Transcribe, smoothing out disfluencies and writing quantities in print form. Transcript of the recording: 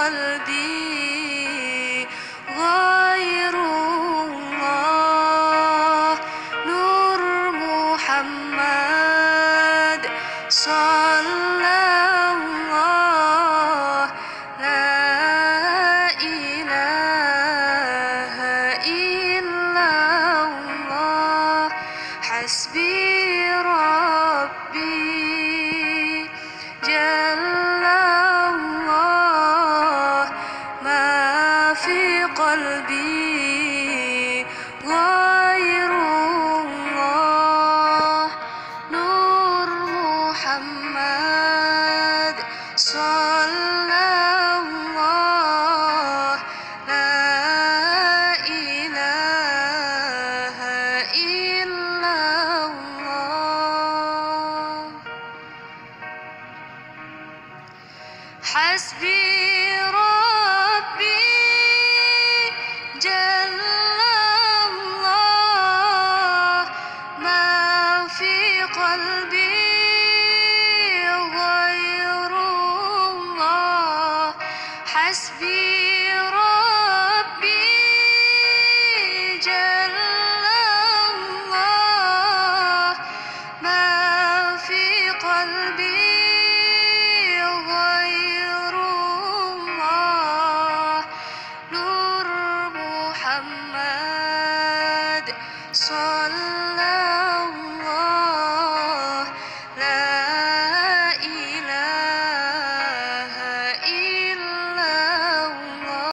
قلبي غير الله. نور محمد صلى الله، لا إله إلا الله. حسبي ربي جل الله، ما في قلبي غير الله. نور محمد صلى الله، لا إله إلا الله. حسبي